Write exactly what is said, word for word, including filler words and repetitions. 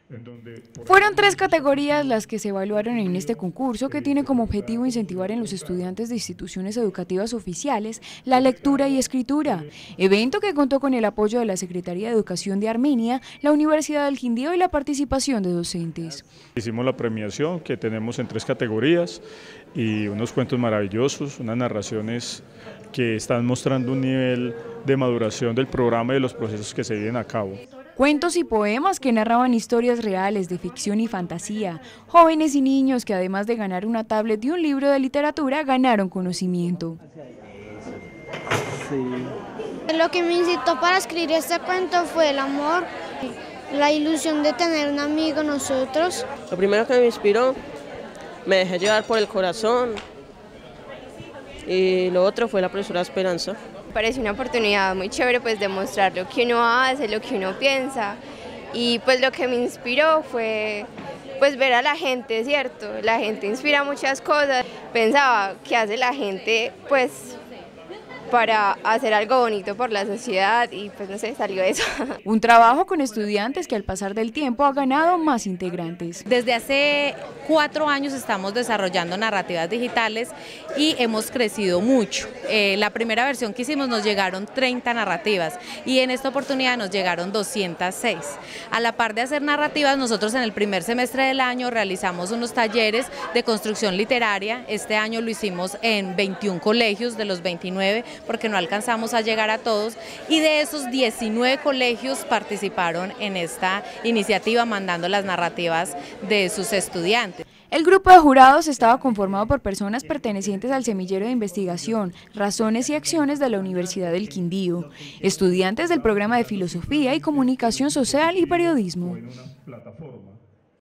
Fueron tres categorías las que se evaluaron en este concurso, que tiene como objetivo incentivar en los estudiantes de instituciones educativas oficiales la lectura y escritura, evento que contó con el apoyo de la Secretaría de Educación de Armenia, la Universidad del Quindío y la participación de docentes. Hicimos la premiación que tenemos en tres categorías y unos cuentos maravillosos, unas narraciones que están mostrando un nivel de maduración del programa y de los procesos que se vienen a cabo. Cuentos y poemas que narraban historias reales de ficción y fantasía, jóvenes y niños que además de ganar una tablet y un libro de literatura, ganaron conocimiento. Sí. Lo que me incitó para escribir este cuento fue el amor, la ilusión de tener un amigo nosotros. Lo primero que me inspiró, me dejé llevar por el corazón, y lo otro fue la profesora Esperanza. Parece una oportunidad muy chévere pues de mostrar lo que uno hace, lo que uno piensa, y pues lo que me inspiró fue pues ver a la gente, ¿cierto? La gente inspira muchas cosas. Pensaba qué hace la gente pues para hacer algo bonito por la sociedad y pues no sé, salió eso. Un trabajo con estudiantes que al pasar del tiempo ha ganado más integrantes. Desde hace cuatro años estamos desarrollando narrativas digitales y hemos crecido mucho. Eh, la primera versión que hicimos nos llegaron treinta narrativas y en esta oportunidad nos llegaron doscientas seis. A la par de hacer narrativas, nosotros en el primer semestre del año realizamos unos talleres de construcción literaria. Este año lo hicimos en veintiún colegios de los veintinueve, porque no alcanzamos a llegar a todos, y de esos diecinueve colegios participaron en esta iniciativa mandando las narrativas de sus estudiantes. El grupo de jurados estaba conformado por personas pertenecientes al semillero de investigación, razones y acciones de la Universidad del Quindío, estudiantes del programa de Filosofía y Comunicación Social y Periodismo.